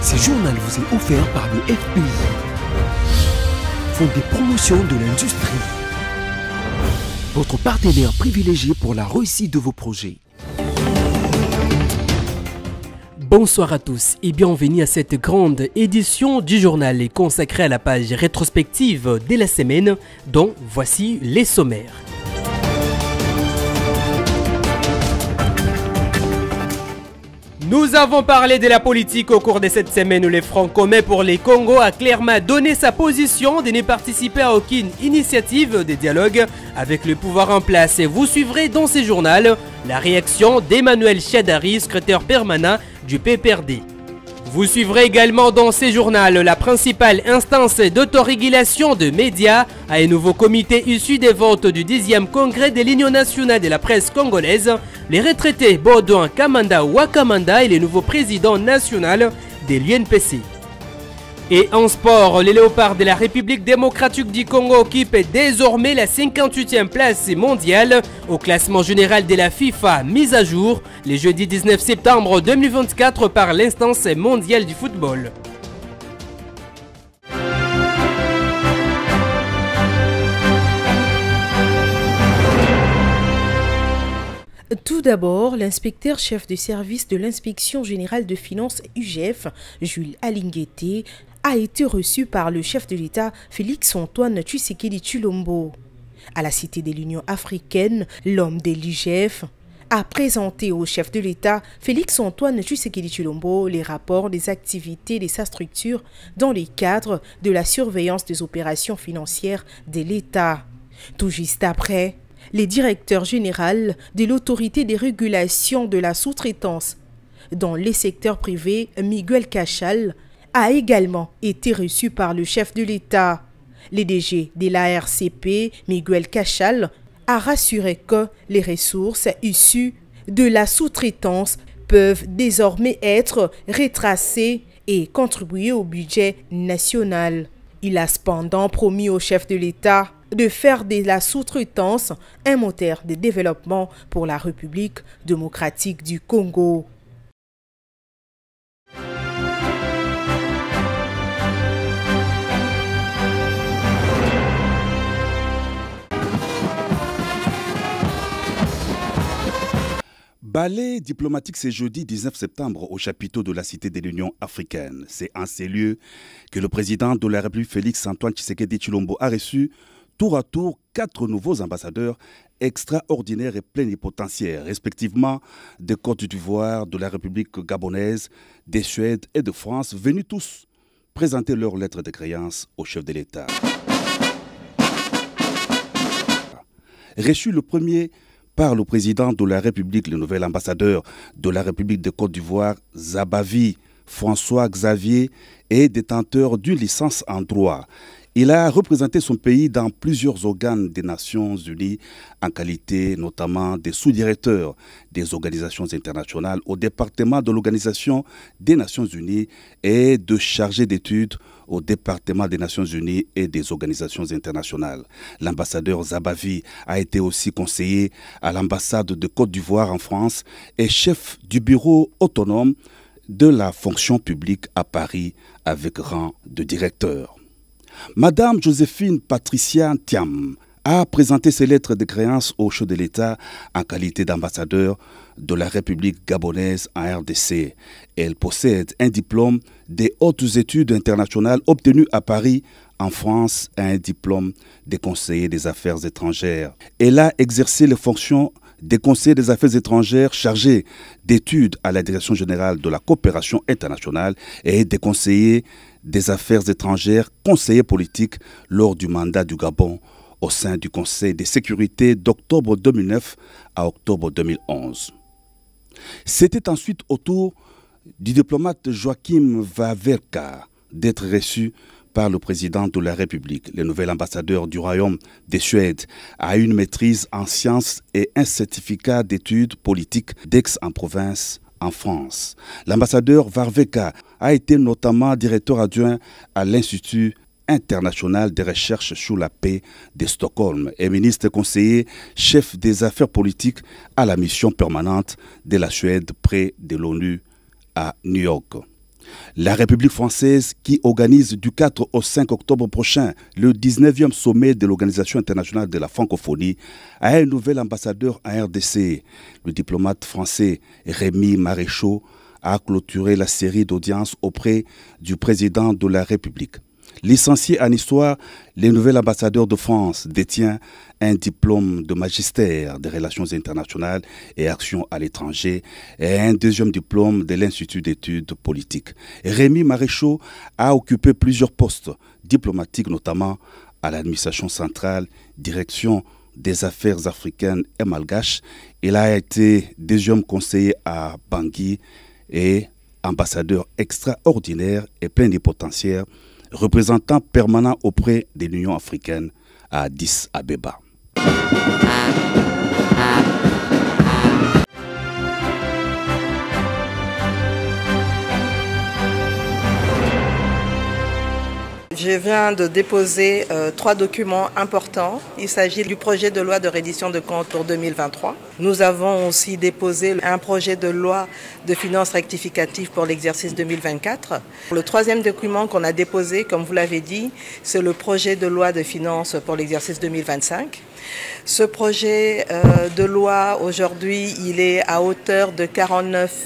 Ce journal vous est offert par le FPI, Fonds de promotion de l'industrie, votre partenaire privilégié pour la réussite de vos projets. Bonsoir à tous et bienvenue à cette grande édition du journal consacrée à la page rétrospective de la semaine, dont voici les sommaires. Nous avons parlé de la politique au cours de cette semaine où le Front commun pour les Congo a clairement donné sa position de ne participer à aucune initiative de dialogue avec le pouvoir en place. Et vous suivrez dans ce journal la réaction d'Emmanuel Chadari, secrétaire permanent du PPRD. Vous suivrez également dans ce journal la principale instance d'autorégulation de médias à un nouveau comité issu des votes du 10e congrès de l'Union nationale de la presse congolaise, les retraités Baudouin Kamanda Wakamanda et le nouveau président national de l'UNPC. Et en sport, les Léopards de la République démocratique du Congo occupent désormais la 58e place mondiale au classement général de la FIFA mis à jour le jeudi 19 septembre 2024 par l'instance mondiale du football. Tout d'abord, l'inspecteur chef du service de l'inspection générale de finances UGF, Jules Alinguete, a été reçu par le chef de l'État Félix-Antoine Tshisekedi Tshilombo. À la Cité de l'Union africaine, l'homme de l'UGF a présenté au chef de l'État Félix-Antoine Tshisekedi Tshilombo les rapports des activités de sa structure dans le cadre de la surveillance des opérations financières de l'État. Tout juste après, le directeur général de l'autorité des régulations de la sous-traitance dans les secteurs privés, Miguel Cachal, a également été reçu par le chef de l'État. Le DG de la RCP, Miguel Cachal, a rassuré que les ressources issues de la sous-traitance peuvent désormais être retracées et contribuer au budget national. Il a cependant promis au chef de l'État de faire de la sous-traitance un moteur de développement pour la République démocratique du Congo. Ballet diplomatique ce jeudi 19 septembre au chapiteau de la Cité de l'Union africaine. C'est en ces lieux que le président de la République Félix-Antoine Tshisekedi Tshilombo a reçu tour à tour 4 nouveaux ambassadeurs extraordinaires et plénipotentiaires, respectivement de Côte d'Ivoire, de la République gabonaise, de Suède et de France, venus tous présenter leurs lettres de créance au chef de l'État. Reçu le premier par le président de la République, le nouvel ambassadeur de la République de Côte d'Ivoire, Zabavi François Xavier, est détenteur d'une licence en droit. Il a représenté son pays dans plusieurs organes des Nations Unies en qualité notamment de sous-directeur des organisations internationales au département de l'Organisation des Nations Unies et de chargé d'études au département des Nations Unies et des organisations internationales. L'ambassadeur Zabavi a été aussi conseiller à l'ambassade de Côte d'Ivoire en France et chef du bureau autonome de la fonction publique à Paris avec rang de directeur. Madame Joséphine Patricia Thiam a présenté ses lettres de créance au chef de l'État en qualité d'ambassadeur de la République gabonaise en RDC. Elle possède un diplôme des hautes études internationales obtenu à Paris, en France, et un diplôme de conseiller des affaires étrangères. Elle a exercé les fonctions des conseillers des affaires étrangères chargés d'études à la Direction générale de la coopération internationale et des conseillers des affaires étrangères, conseillers politiques lors du mandat du Gabon au sein du Conseil de sécurité d'octobre 2009 à octobre 2011. C'était ensuite au tour du diplomate Joachim Wawerka d'être reçu par le président de la République. Le nouvel ambassadeur du Royaume de Suède a une maîtrise en sciences et un certificat d'études politiques d'Aix-en-Provence en France. L'ambassadeur Wawerka a été notamment directeur adjoint à l'Institut international de recherche sur la paix de Stockholm et ministre conseiller chef des affaires politiques à la mission permanente de la Suède près de l'ONU à New York. La République française qui organise du 4 au 5 octobre prochain le 19e sommet de l'Organisation internationale de la francophonie a un nouvel ambassadeur en RDC. Le diplomate français Rémi Maréchaux a clôturé la série d'audiences auprès du président de la République. Licencié en histoire, le nouvel ambassadeur de France détient un diplôme de magistère des relations internationales et actions à l'étranger et un deuxième diplôme de l'Institut d'études politiques. Rémi Maréchaux a occupé plusieurs postes diplomatiques, notamment à l'administration centrale, direction des affaires africaines et malgaches. Il a été deuxième conseiller à Bangui et ambassadeur extraordinaire et plénipotentiaire, représentant permanent auprès de l'Union africaine à Addis Abeba. Je viens de déposer 3 documents importants. Il s'agit du projet de loi de reddition de comptes pour 2023. Nous avons aussi déposé un projet de loi de finances rectificative pour l'exercice 2024. Le 3e document qu'on a déposé, comme vous l'avez dit, c'est le projet de loi de finances pour l'exercice 2025. Ce projet de loi, aujourd'hui, il est à hauteur de 49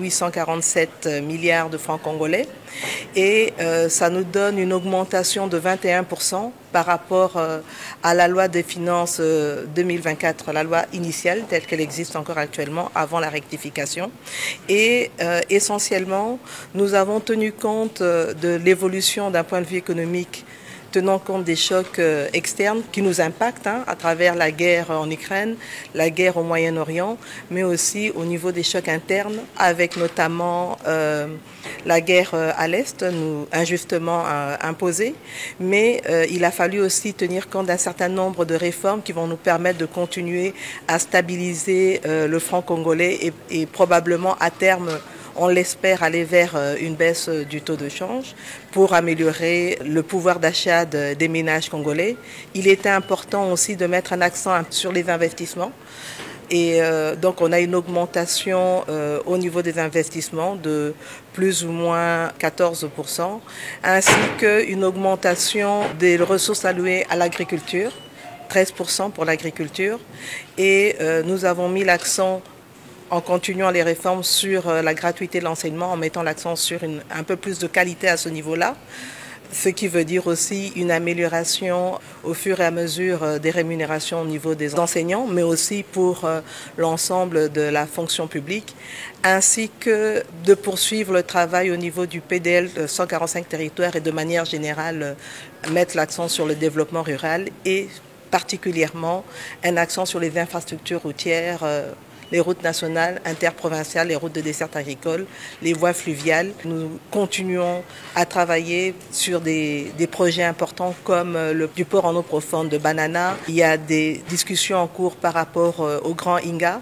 847 milliards de francs congolais et ça nous donne une augmentation de 21% par rapport à la loi des finances 2024, la loi initiale telle qu'elle existe encore actuellement avant la rectification. Et essentiellement, nous avons tenu compte de l'évolution d'un point de vue économique, tenant compte des chocs externes qui nous impactent à travers la guerre en Ukraine, la guerre au Moyen-Orient, mais aussi au niveau des chocs internes, avec notamment la guerre à l'Est, injustement imposée. Mais il a fallu aussi tenir compte d'un certain nombre de réformes qui vont nous permettre de continuer à stabiliser le franc congolais et probablement à terme, on l'espère, aller vers une baisse du taux de change pour améliorer le pouvoir d'achat des ménages congolais. Il était important aussi de mettre un accent sur les investissements. Et donc on a une augmentation au niveau des investissements de plus ou moins 14%, ainsi qu'une augmentation des ressources allouées à l'agriculture, 13% pour l'agriculture. Et nous avons mis l'accent, en continuant les réformes, sur la gratuité de l'enseignement, en mettant l'accent sur un peu plus de qualité à ce niveau-là, ce qui veut dire aussi une amélioration au fur et à mesure des rémunérations au niveau des enseignants, mais aussi pour l'ensemble de la fonction publique, ainsi que de poursuivre le travail au niveau du PDL 145 territoires et de manière générale mettre l'accent sur le développement rural et particulièrement un accent sur les infrastructures routières, les routes nationales, interprovinciales, les routes de desserte agricole, les voies fluviales. Nous continuons à travailler sur des projets importants comme du port en eau profonde de Banana. Il y a des discussions en cours par rapport au Grand Inga.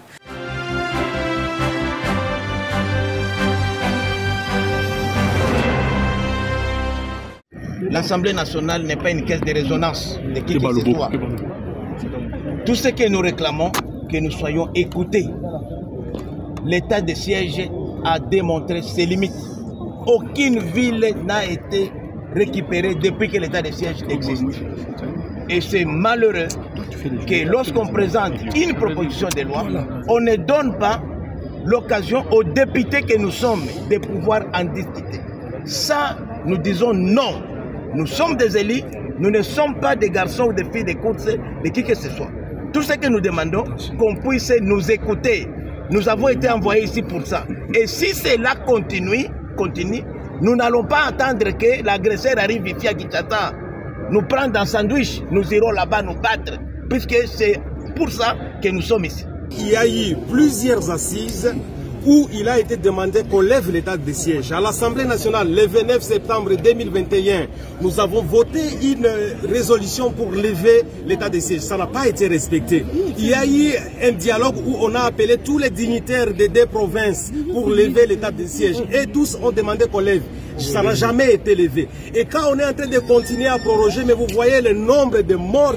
L'Assemblée nationale n'est pas une caisse de résonance de qui que ce soit. Tout ce que nous réclamons, que nous soyons écoutés. L'état de siège a démontré ses limites. Aucune ville n'a été récupérée depuis que l'état de siège existe. Et c'est malheureux que lorsqu'on présente une proposition de loi, on ne donne pas l'occasion aux députés que nous sommes de pouvoir en discuter. Ça, nous disons non. Nous sommes des élus, nous ne sommes pas des garçons ou des filles de course de qui que ce soit. Tout ce que nous demandons, qu'on puisse nous écouter. Nous avons été envoyés ici pour ça. Et si cela continue, nous n'allons pas attendre que l'agresseur arrive ici à Kinshasa, nous prendre un sandwich, nous irons là-bas nous battre, puisque c'est pour ça que nous sommes ici. Il y a eu plusieurs assises où il a été demandé qu'on lève l'état de siège. À l'Assemblée nationale, le 29 septembre 2021, nous avons voté une résolution pour lever l'état de siège. Ça n'a pas été respecté. Il y a eu un dialogue où on a appelé tous les dignitaires des 2 provinces pour lever l'état de siège. Et tous ont demandé qu'on lève. Ça n'a jamais été levé. Et quand on est en train de continuer à proroger, mais vous voyez le nombre de morts.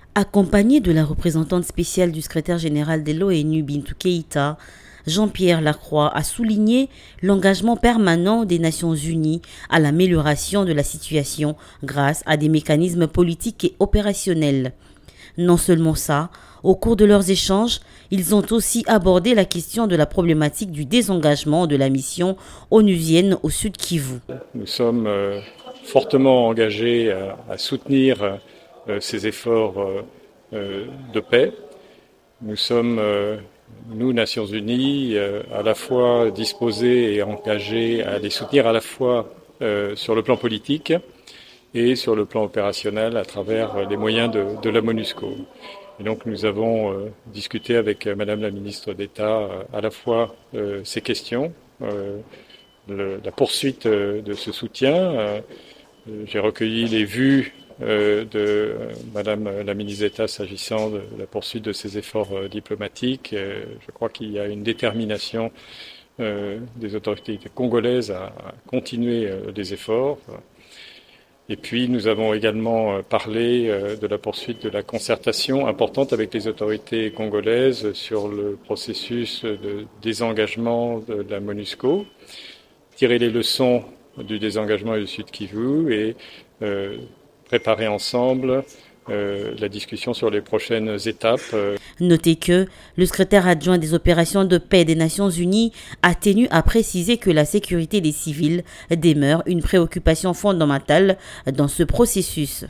Accompagné de la représentante spéciale du secrétaire général de l'ONU, Bintou Keïta, Jean-Pierre Lacroix a souligné l'engagement permanent des Nations Unies à l'amélioration de la situation grâce à des mécanismes politiques et opérationnels. Non seulement ça, au cours de leurs échanges, ils ont aussi abordé la question de la problématique du désengagement de la mission onusienne au Sud Kivu. Nous sommes fortement engagés à soutenir ces efforts de paix. Nous sommes, nous, Nations Unies, à la fois disposés et engagés à les soutenir à la fois sur le plan politique et sur le plan opérationnel à travers les moyens de la MONUSCO. Et donc nous avons discuté avec Madame la ministre d'État à la fois ces questions, la poursuite de ce soutien. J'ai recueilli les vues de Madame la ministre d'État s'agissant de la poursuite de ces efforts diplomatiques. Je crois qu'il y a une détermination des autorités congolaises à continuer les efforts. Et puis nous avons également parlé de la poursuite de la concertation importante avec les autorités congolaises sur le processus de désengagement de la MONUSCO, tirer les leçons du désengagement du Sud Kivu et préparer ensemble la discussion sur les prochaines étapes. Notez que le secrétaire adjoint des opérations de paix des Nations Unies a tenu à préciser que la sécurité des civils demeure une préoccupation fondamentale dans ce processus.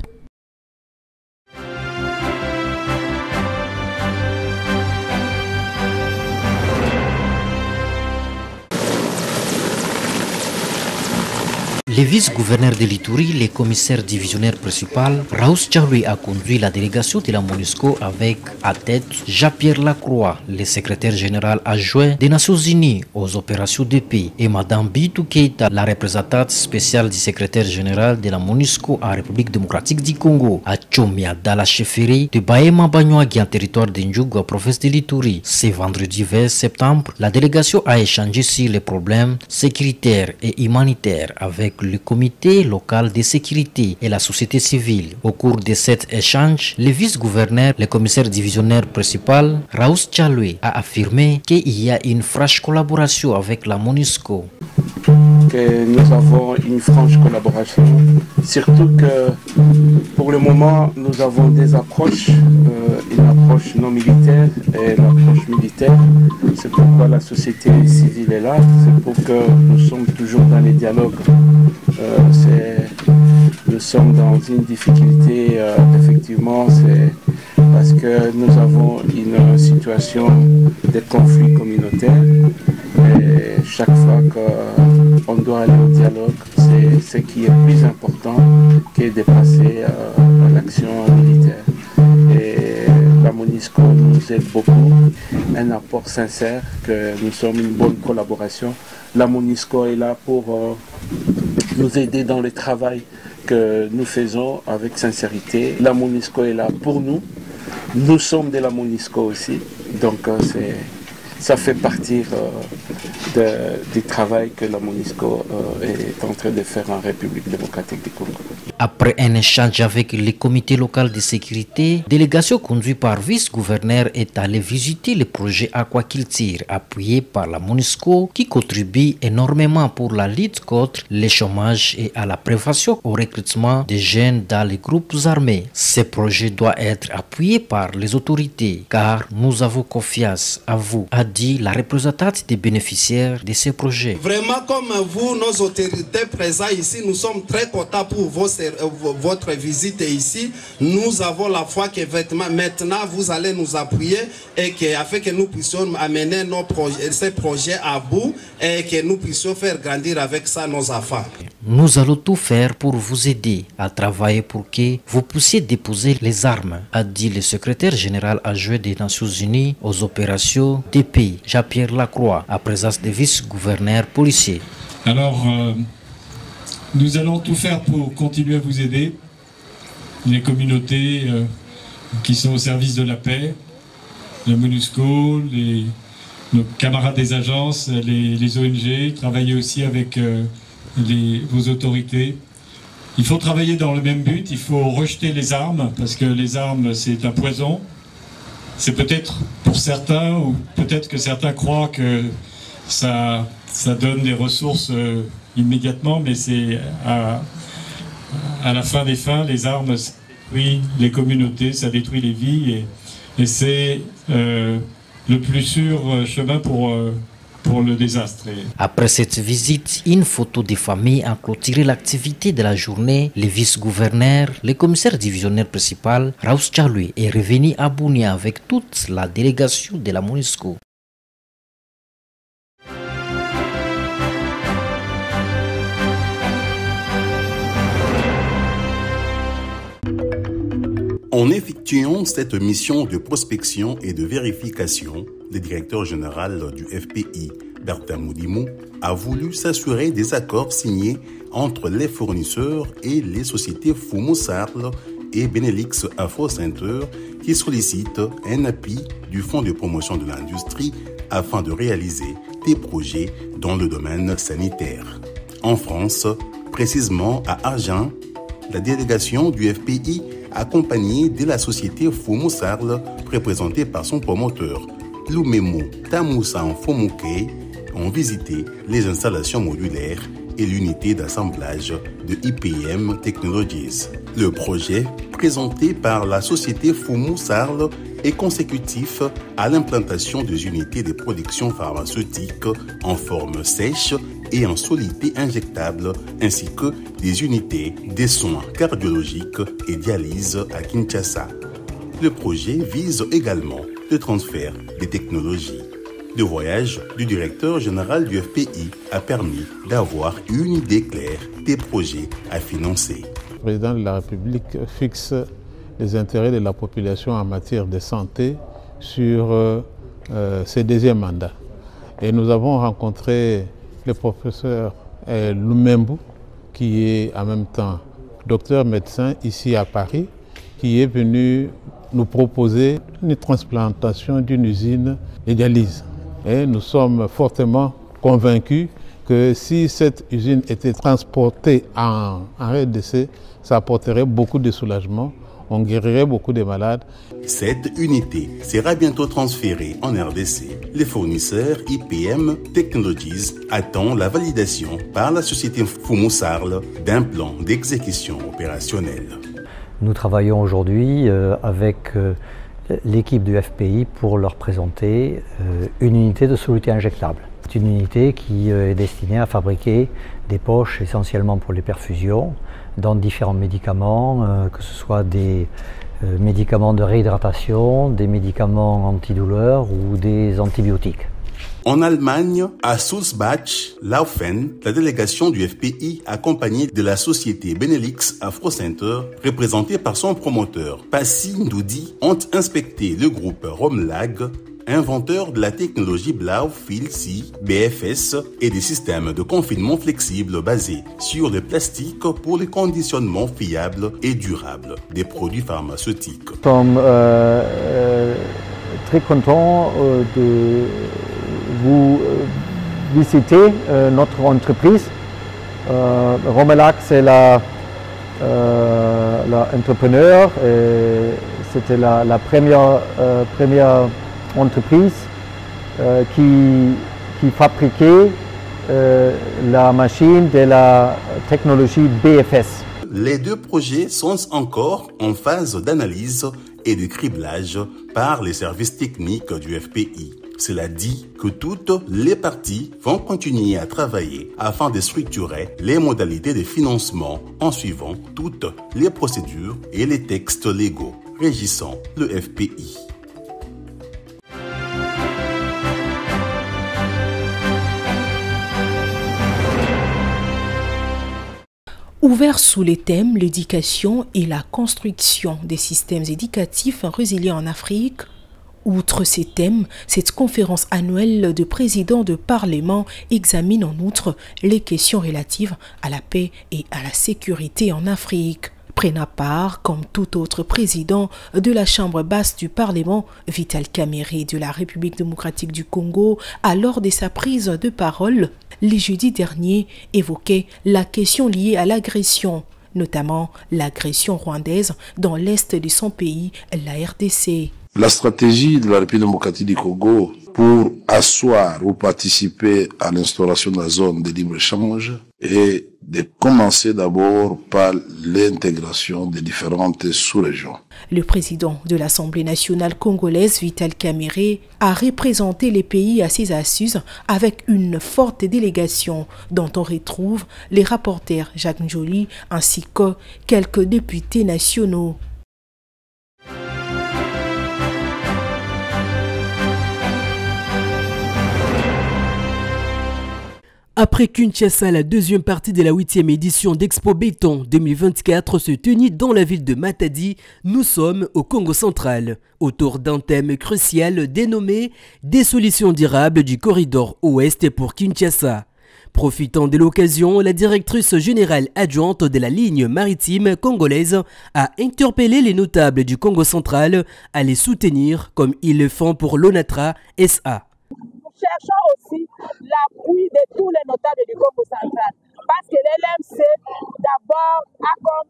Les vice-gouverneurs de l'Ituri, les commissaires divisionnaires principal, Raous Tcharoui a conduit la délégation de la MONUSCO avec à tête Jean-Pierre Lacroix, le secrétaire général adjoint des Nations Unies aux opérations de paix, et Madame Bintou Keïta, la représentante spéciale du secrétaire général de la MONUSCO en République démocratique du Congo, à Tchomia, dans la chefferie de Baema Banyuagi en territoire d'Indjougou, province de l'Ituri. Ce vendredi 20 septembre, la délégation a échangé sur les problèmes sécuritaires et humanitaires avec le comité local de sécurité et la société civile. Au cours de cet échange, le vice-gouverneur, le commissaire divisionnaire principal, Raous Tcharoui, a affirmé qu'il y a une franche collaboration avec la MONUSCO. Que nous avons une franche collaboration, surtout que pour le moment nous avons des approches, une approche non militaire et une approche militaire. C'est pourquoi la société civile est là, c'est pour que nous sommes toujours dans les dialogues. Nous sommes dans une difficulté, effectivement, c'est parce que nous avons une situation de conflit communautaire et chaque fois qu'on doit aller au dialogue, c'est ce qui est plus important que de passer à l'action militaire. Et la MONUSCO nous aide beaucoup, un apport sincère, que nous sommes une bonne collaboration. La MONUSCO est là pour nous aider dans le travail que nous faisons avec sincérité. La MONUSCO est là pour nous. Nous sommes de la MONUSCO aussi. Donc ça fait partie du travail que la MONUSCO est en train de faire en République démocratique du Congo. Après un échange avec le comité local de sécurité, délégation conduite par vice-gouverneur est allée visiter le projet aquaculture appuyé par la MONUSCO qui contribue énormément pour la lutte contre le chômage et à la prévention au recrutement des jeunes dans les groupes armés. Ce projet doit être appuyé par les autorités car nous avons confiance à vous, a dit la représentante des bénéficiaires de ce projet. Vraiment, comme vous, nos autorités présentes ici, nous sommes très contents pour votre visite ici. Nous avons la foi que maintenant vous allez nous appuyer et afin que nous puissions amener ces projets à bout et que nous puissions faire grandir avec ça nos enfants. Nous allons tout faire pour vous aider à travailler pour que vous puissiez déposer les armes, a dit le secrétaire général adjoint des Nations Unies aux opérations de paix, Jean-Pierre Lacroix, à présence des vice-gouverneurs policiers. Alors, nous allons tout faire pour continuer à vous aider, les communautés qui sont au service de la paix, la MONUSCO, nos camarades des agences, les ONG, travailler aussi avec vos autorités. Il faut travailler dans le même but, il faut rejeter les armes, parce que les armes, c'est un poison. C'est peut-être pour certains, ou peut-être que certains croient que ça donne des ressources immédiatement, mais c'est à la fin des fins, les armes, ça détruit les communautés, ça détruit les vies, et c'est le plus sûr chemin pour le désastre. Après cette visite, une photo des familles a clôturé l'activité de la journée. Le vice-gouverneur, le commissaire divisionnaire principal, Raus Tchalui, est revenu à Bunia avec toute la délégation de la MONUSCO. En effectuant cette mission de prospection et de vérification, le directeur général du FPI, Bertin Moudimou, a voulu s'assurer des accords signés entre les fournisseurs et les sociétés Fumo Sarl et Benelux Afro Center qui sollicitent un appui du Fonds de promotion de l'industrie afin de réaliser des projets dans le domaine sanitaire. En France, précisément à Agen, la délégation du FPI accompagné de la société Fumo Sarl, représentée par son promoteur, Lumemo Tamousan Fomouke, ont visité les installations modulaires et l'unité d'assemblage de IPM Technologies. Le projet, présenté par la société Fumo Sarl, est consécutif à l'implantation des unités de production pharmaceutique en forme sèche et en solidité injectable, ainsi que des unités de soins cardiologiques et dialyse à Kinshasa. Le projet vise également le transfert des technologies. Le voyage du directeur général du FPI a permis d'avoir une idée claire des projets à financer. Le président de la République fixe les intérêts de la population en matière de santé sur ses deuxièmes mandats. Et nous avons rencontré le professeur Lumembu, qui est en même temps docteur médecin ici à Paris, qui est venu nous proposer une transplantation d'une usine de dialyse. Et nous sommes fortement convaincus que si cette usine était transportée en RDC, ça apporterait beaucoup de soulagement, on guérirait beaucoup de malades. Cette unité sera bientôt transférée en RDC. Les fournisseurs IPM Technologies attendent la validation par la société Fumo Sarl d'un plan d'exécution opérationnelle. Nous travaillons aujourd'hui avec l'équipe du FPI pour leur présenter une unité de soluté injectable. C'est une unité qui est destinée à fabriquer des poches essentiellement pour les perfusions dans différents médicaments, que ce soit des médicaments de réhydratation, des médicaments antidouleurs ou des antibiotiques. En Allemagne, à Sulzbach, Laufen, la délégation du FPI accompagnée de la société Benelux Afro Center, représentée par son promoteur Passi Ndoudi, ont inspecté le groupe Romlag, inventeur de la technologie Blau-Fil-Si, BFS et des systèmes de confinement flexibles basés sur le plastique pour le conditionnement fiable et durable des produits pharmaceutiques. Nous sommes très contents de vous visiter notre entreprise. Romlag, c'est l'entrepreneur. C'était la première entreprise qui fabriquait la machine de la technologie BFS. Les deux projets sont encore en phase d'analyse et de criblage par les services techniques du FPI. Cela dit que toutes les parties vont continuer à travailler afin de structurer les modalités de financement en suivant toutes les procédures et les textes légaux régissant le FPI. Ouvert sous les thèmes l'éducation et la construction des systèmes éducatifs résilients en Afrique. Outre ces thèmes, cette conférence annuelle de présidents de parlement examine en outre les questions relatives à la paix et à la sécurité en Afrique. Prennent à part, comme tout autre président de la Chambre basse du Parlement, Vital Kamerhe de la République démocratique du Congo, a lors de sa prise de parole, le jeudi dernier, évoqué la question liée à l'agression notamment l'agression rwandaise dans l'est de son pays, la RDC. La stratégie de la République démocratique du Congo pour asseoir ou participer à l'instauration de la zone de libre-échange est de commencer d'abord par l'intégration des différentes sous-régions. Le président de l'Assemblée nationale congolaise, Vital Kamerhe, a représenté les pays à ses assises avec une forte délégation dont on retrouve les rapporteurs Jacques Njoli ainsi que quelques députés nationaux. Après Kinshasa, la deuxième partie de la 8e édition d'Expo Béton 2024 se tenait dans la ville de Matadi. Nous sommes au Congo central, autour d'un thème crucial dénommé « Des solutions durables du corridor ouest pour Kinshasa ». Profitant de l'occasion, la directrice générale adjointe de la ligne maritime congolaise a interpellé les notables du Congo central à les soutenir comme ils le font pour l'ONATRA SA. Nous cherchons aussi l'appui de tous les notables du Congo central parce que l'LMC d'abord a comme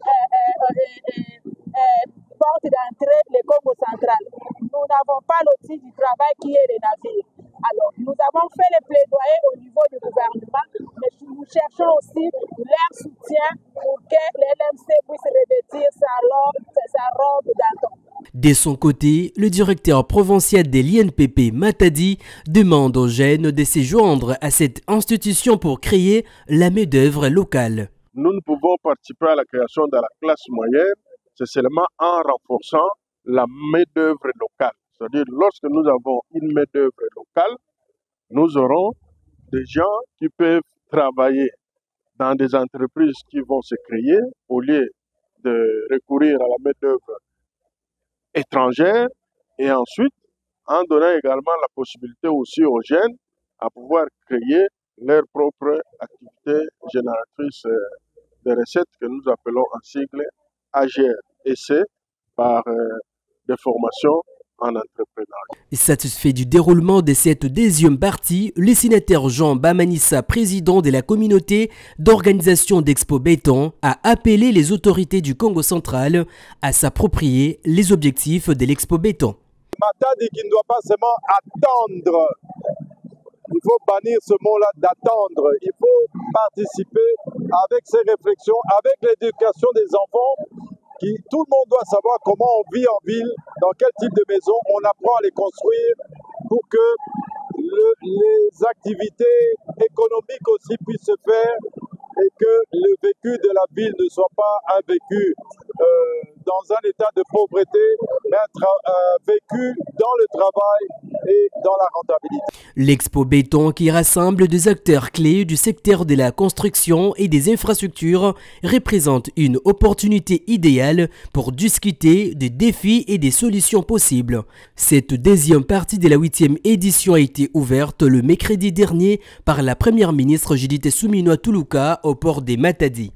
porte d'entrée le Congo central. Nous n'avons pas l'outil du travail qui est les navires. Alors, nous avons fait les plaidoyers au niveau du gouvernement, mais nous cherchons aussi leur soutien pour que l'LMC puisse revêtir sa robe d'antan. De son côté, le directeur provincial de l'INPP, Matadi, demande aux jeunes de se joindre à cette institution pour créer la main-d'œuvre locale. Nous ne pouvons participer à la création de la classe moyenne, c'est seulement en renforçant la main-d'œuvre locale. C'est-à-dire, lorsque nous avons une main-d'œuvre locale, nous aurons des gens qui peuvent travailler dans des entreprises qui vont se créer au lieu de recourir à la main-d'œuvre étrangère, et ensuite en donnant également la possibilité aussi aux jeunes à pouvoir créer leur propre activité génératrice de recettes que nous appelons en sigle AGR, et c'est par des formations en entrepreneuriat. Satisfait du déroulement de cette deuxième partie, le sénateur Jean Bamanissa, président de la communauté d'organisation d'Expo Béton, a appelé les autorités du Congo central à s'approprier les objectifs de l'Expo Béton. Matadi qui ne doit pas seulement attendre, il faut bannir ce mot-là d'attendre, il faut participer avec ses réflexions, avec l'éducation des enfants. Tout le monde doit savoir comment on vit en ville, dans quel type de maison, on apprend à les construire pour que les activités économiques aussi puissent se faire et que le vécu de la ville ne soit pas un vécu dans un état de pauvreté, mais un vécu dans le travail et dans la rentabilité. L'Expo Béton, qui rassemble des acteurs clés du secteur de la construction et des infrastructures, représente une opportunité idéale pour discuter des défis et des solutions possibles. Cette deuxième partie de la 8e édition a été ouverte le mercredi dernier par la première ministre Judith Suminwa Tuluka au port des Matadi.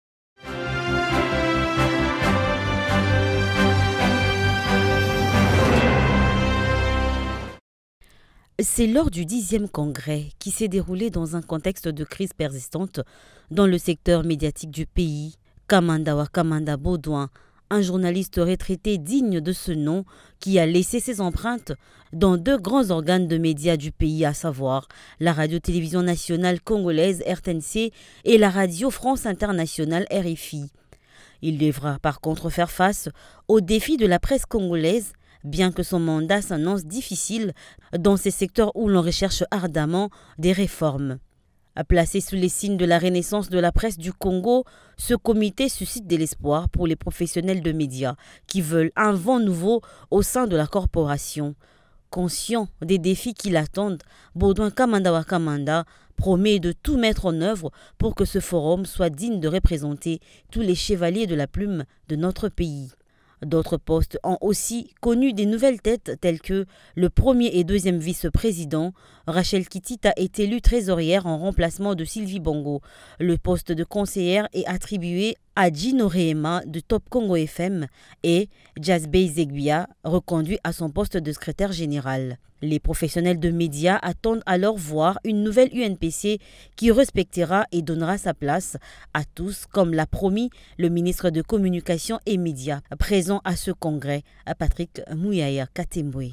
C'est lors du 10e congrès qui s'est déroulé dans un contexte de crise persistante dans le secteur médiatique du pays. Kamanda Wakamanda Baudouin, un journaliste retraité digne de ce nom qui a laissé ses empreintes dans deux grands organes de médias du pays, à savoir la radio-télévision nationale congolaise RTNC et la radio France internationale RFI. Il devra par contre faire face aux défis de la presse congolaise, bien que son mandat s'annonce difficile dans ces secteurs où l'on recherche ardemment des réformes. Placé sous les signes de la renaissance de la presse du Congo, ce comité suscite de l'espoir pour les professionnels de médias qui veulent un vent nouveau au sein de la corporation. Conscient des défis qui l'attendent, Baudouin Kamanda Wakamanda promet de tout mettre en œuvre pour que ce forum soit digne de représenter tous les chevaliers de la plume de notre pays. D'autres postes ont aussi connu des nouvelles têtes telles que le premier et deuxième vice-président. Rachel Kitita est élue trésorière en remplacement de Sylvie Bongo. Le poste de conseillère est attribué Adji Noréema de Top Congo FM et Jazbey Zeguia, reconduit à son poste de secrétaire général. Les professionnels de médias attendent alors voir une nouvelle UNPC qui respectera et donnera sa place à tous, comme l'a promis le ministre de Communication et Médias, présent à ce congrès, à Patrick Mouyaya Katembwe.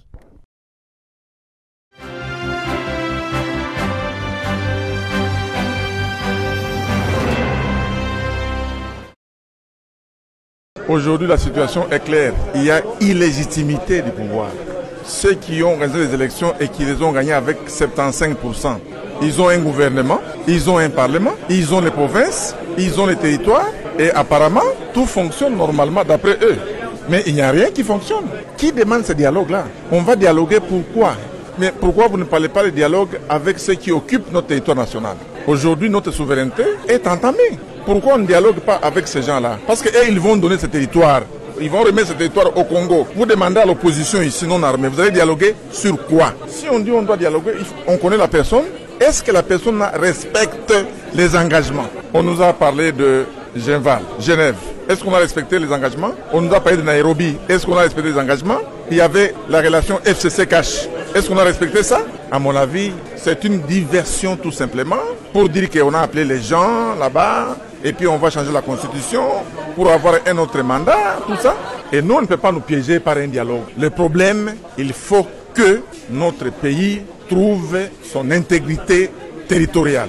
Aujourd'hui, la situation est claire. Il y a illégitimité du pouvoir. Ceux qui ont gagné les élections et qui les ont gagnées avec 75%, ils ont un gouvernement, ils ont un parlement, ils ont les provinces, ils ont les territoires et apparemment, tout fonctionne normalement d'après eux. Mais il n'y a rien qui fonctionne. Qui demande ce dialogue-là? On va dialoguer pourquoi? Mais pourquoi vous ne parlez pas de dialogue avec ceux qui occupent notre territoire national? Aujourd'hui, notre souveraineté est entamée. Pourquoi on ne dialogue pas avec ces gens-là? Parce qu'ils vont donner ce territoire. Ils vont remettre ce territoire au Congo. Vous demandez à l'opposition ici non armée, vous allez dialoguer sur quoi? Si on dit on doit dialoguer, on connaît la personne. Est-ce que la personne respecte les engagements? On nous a parlé de Genève. Est-ce qu'on a respecté les engagements? On nous a parlé de Nairobi. Est-ce qu'on a respecté les engagements? Il y avait la relation FCC-Cash. Est-ce qu'on a respecté ça? À mon avis, c'est une diversion tout simplement pour dire qu'on a appelé les gens là-bas et puis on va changer la constitution pour avoir un autre mandat, tout ça. Et nous, on ne peut pas nous piéger par un dialogue. Le problème, il faut que notre pays trouve son intégrité territoriale.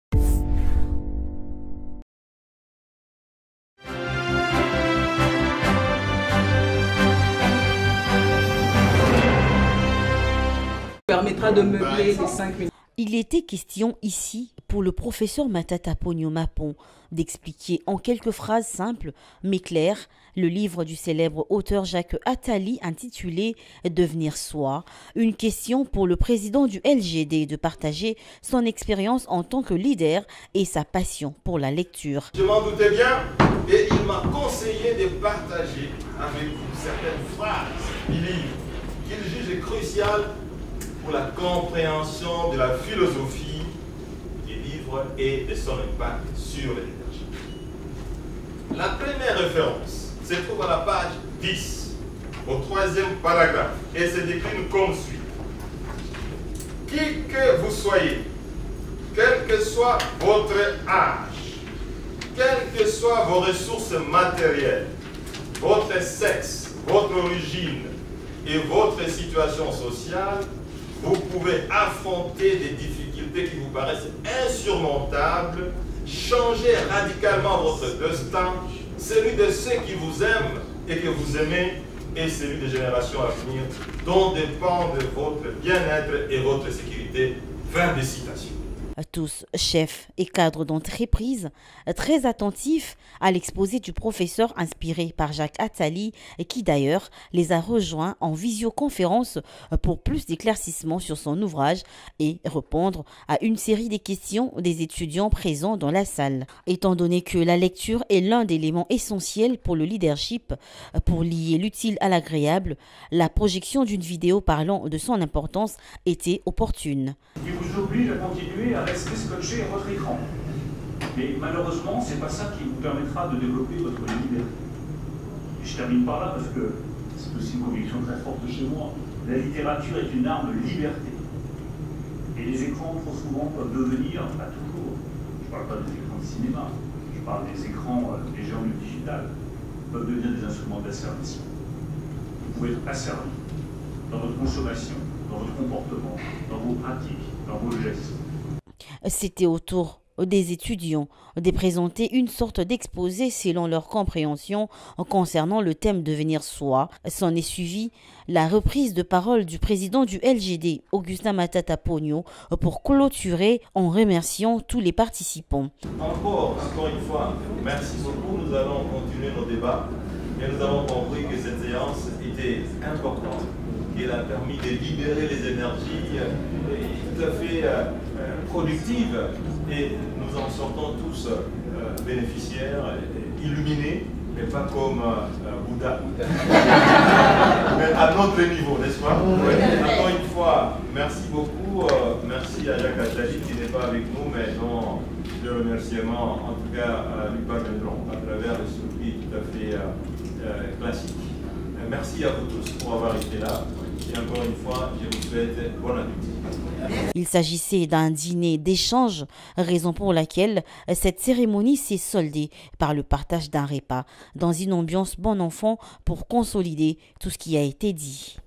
Permettra de meubler les 5 minutes. Il était question ici pour le professeur Matata Ponyo Mapon d'expliquer en quelques phrases simples mais claires le livre du célèbre auteur Jacques Attali intitulé « Devenir soi », une question pour le président du LGD de partager son expérience en tant que leader et sa passion pour la lecture. Je m'en doutais bien et il m'a conseillé de partager avec vous certaines phrases du livre qu'il juge cruciales pour la compréhension de la philosophie du livre et de son impact sur le leadership. La première référence se trouve à la page 10, au 3e paragraphe, et se décline comme suit. Qui que vous soyez, quel que soit votre âge, quelles que soient vos ressources matérielles, votre sexe, votre origine et votre situation sociale, vous pouvez affronter des difficultés qui vous paraissent insurmontables, changer radicalement votre destin, celui de ceux qui vous aiment et que vous aimez, et celui des générations à venir, dont dépendent votre bien-être et votre sécurité. Fin de citation. Tous chefs et cadres d'entreprise, très attentifs à l'exposé du professeur inspiré par Jacques Attali, qui d'ailleurs les a rejoints en visioconférence pour plus d'éclaircissements sur son ouvrage et répondre à une série de questions des étudiants présents dans la salle. Étant donné que la lecture est l'un des éléments essentiels pour le leadership, pour lier l'utile à l'agréable, la projection d'une vidéo parlant de son importance était opportune. Qui vous oblige à continuer à rester scotché à votre écran. Mais malheureusement, c'est pas ça qui vous permettra de développer votre liberté. Et je termine par là parce que c'est aussi une conviction très forte de chez moi. La littérature est une arme de liberté. Et les écrans, trop souvent, peuvent devenir, pas toujours, je parle pas des écrans de cinéma, je parle des écrans des géants du digital, peuvent devenir des instruments d'asservissement. Vous pouvez être asservi dans votre consommation, dans votre comportement, dans vos pratiques, dans vos gestes. C'était au tour des étudiants de présenter une sorte d'exposé selon leur compréhension concernant le thème devenir soi. S'en est suivi la reprise de parole du président du LGD, Augustin Matata Ponyo, pour clôturer en remerciant tous les participants. Encore une fois, merci beaucoup. Nous allons continuer nos débats et nous avons compris que cette séance était importante. Il a permis de libérer les énergies tout à fait productives et nous en sortons tous bénéficiaires, illuminés, mais pas comme Bouddha, mais à notre niveau, n'est-ce pas? Encore une fois, merci beaucoup, merci à Jacques Attali qui n'est pas avec nous, mais dont de remerciements, en tout cas, lui parviendront à travers le circuit tout à fait classique. Merci à vous tous pour avoir été là. Et encore une fois, je vous souhaite bon appétit. Il s'agissait d'un dîner d'échange, raison pour laquelle cette cérémonie s'est soldée par le partage d'un repas dans une ambiance bon enfant pour consolider tout ce qui a été dit.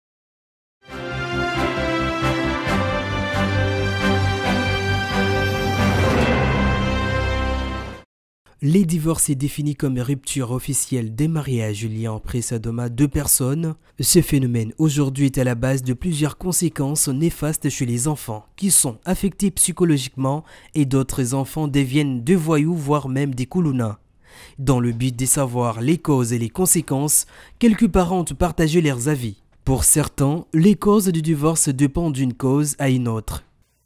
Les divorces est défini comme rupture officielle des mariages liant précédemment à deux personnes. Ce phénomène aujourd'hui est à la base de plusieurs conséquences néfastes chez les enfants qui sont affectés psychologiquement et d'autres enfants deviennent des voyous voire même des koulounas. Dans le but de savoir les causes et les conséquences, quelques parents ont partagé leurs avis. Pour certains, les causes du divorce dépendent d'une cause à une autre.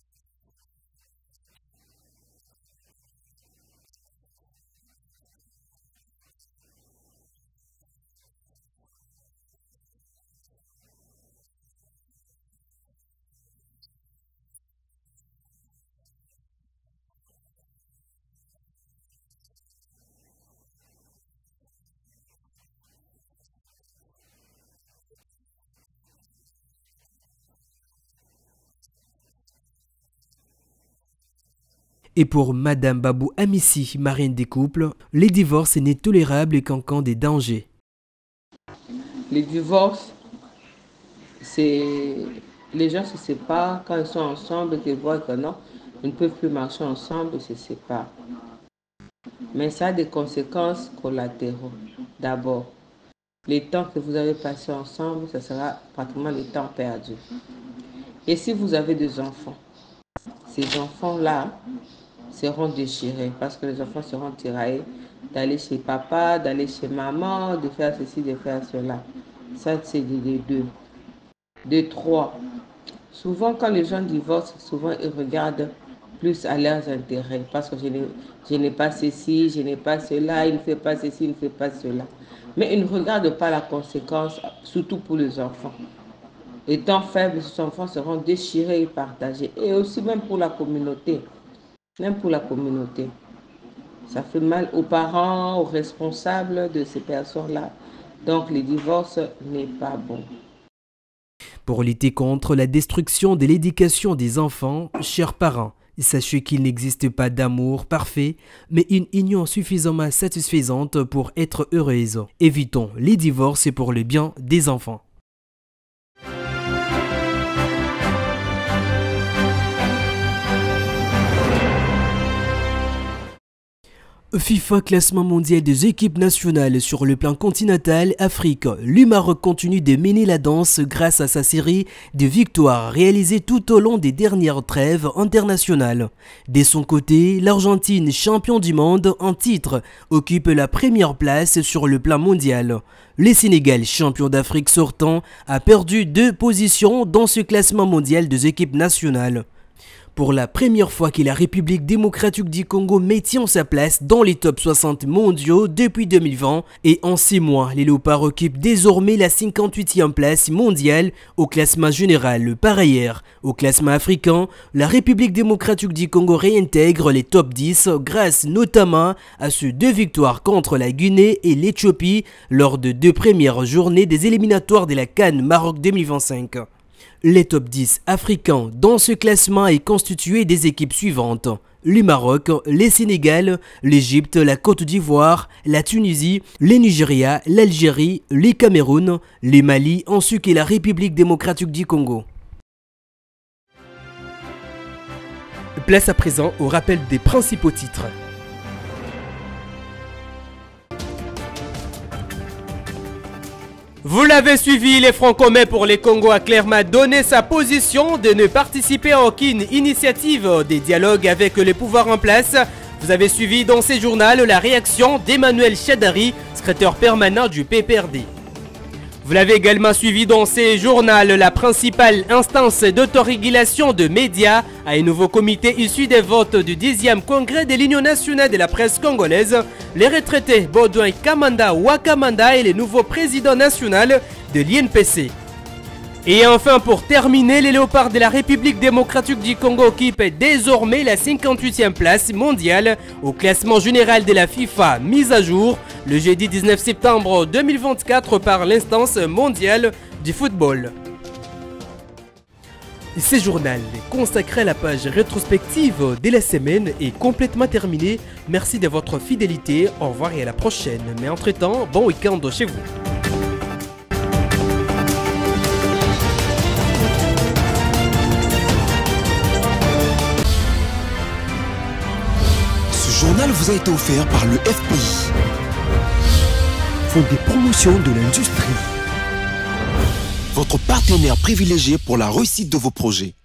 Et pour Madame Babou Amissi, marraine des couples, les divorces n'est tolérable qu'en cas des dangers. Les divorces, c'est les gens se séparent quand ils sont ensemble, qu'ils voient que non, ils ne peuvent plus marcher ensemble, ils se séparent. Mais ça a des conséquences collatérales. D'abord, les temps que vous avez passés ensemble, ça sera pratiquement le temps perdu. Et si vous avez des enfants, ces enfants-là seront déchirés parce que les enfants seront tiraillés d'aller chez papa, d'aller chez maman, de faire ceci, de faire cela. Ça, c'est de deux. De trois. Souvent, quand les gens divorcent, souvent ils regardent plus à leurs intérêts parce que je n'ai pas ceci, je n'ai pas cela, il ne fait pas ceci, il ne fait pas cela. Mais ils ne regardent pas la conséquence, surtout pour les enfants. Étant faibles, ces enfants seront déchirés et partagés. Et aussi même pour la communauté. Même pour la communauté. Ça fait mal aux parents, aux responsables de ces personnes-là. Donc le divorce n'est pas bon. Pour lutter contre la destruction de l'éducation des enfants, chers parents, sachez qu'il n'existe pas d'amour parfait, mais une union suffisamment satisfaisante pour être heureuse. Évitons les divorces pour le bien des enfants. FIFA classement mondial des équipes nationales sur le plan continental Afrique. Le Maroc continue de mener la danse grâce à sa série de victoires réalisées tout au long des dernières trêves internationales. De son côté, l'Argentine, champion du monde en titre, occupe la première place sur le plan mondial. Le Sénégal, champion d'Afrique sortant, a perdu 2 positions dans ce classement mondial des équipes nationales. Pour la première fois que la République démocratique du Congo maintient sa place dans les top 60 mondiaux depuis 2020 et en 6 mois, les Léopards occupent désormais la 58e place mondiale au classement général. Par ailleurs, au classement africain, la République démocratique du Congo réintègre les top 10 grâce notamment à ses 2 victoires contre la Guinée et l'Éthiopie lors de 2 premières journées des éliminatoires de la CAN Maroc 2025. Les top 10 africains dans ce classement est constitué des équipes suivantes. Le Maroc, le Sénégal, l'Égypte, la Côte d'Ivoire, la Tunisie, le Nigeria, l'Algérie, le Cameroun, le Mali ainsi que la République démocratique du Congo. Place à présent au rappel des principaux titres. Vous l'avez suivi, les Franco-Mais pour les Congo a clairement donné sa position de ne participer à aucune initiative des dialogues avec les pouvoirs en place. Vous avez suivi dans ces journaux la réaction d'Emmanuel Chadari, secrétaire permanent du PPRD. Vous l'avez également suivi dans ces journaux la principale instance d'autorégulation de médias à un nouveau comité issu des votes du 10e congrès de l'Union nationale de la presse congolaise, les retraités Baudouin Kamanda Wakamanda et le nouveau président national de l'INPC. Et enfin, pour terminer, les Léopards de la République démocratique du Congo occupent désormais la 58e place mondiale au classement général de la FIFA mis à jour le jeudi 19 septembre 2024 par l'instance mondiale du football. Ce journal consacré à la page rétrospective de la semaine est complètement terminé. Merci de votre fidélité, au revoir et à la prochaine. Mais entre-temps, bon week-end chez vous. Ce journal vous a été offert par le FPI, Fonds des promotions de l'industrie, votre partenaire privilégié pour la réussite de vos projets.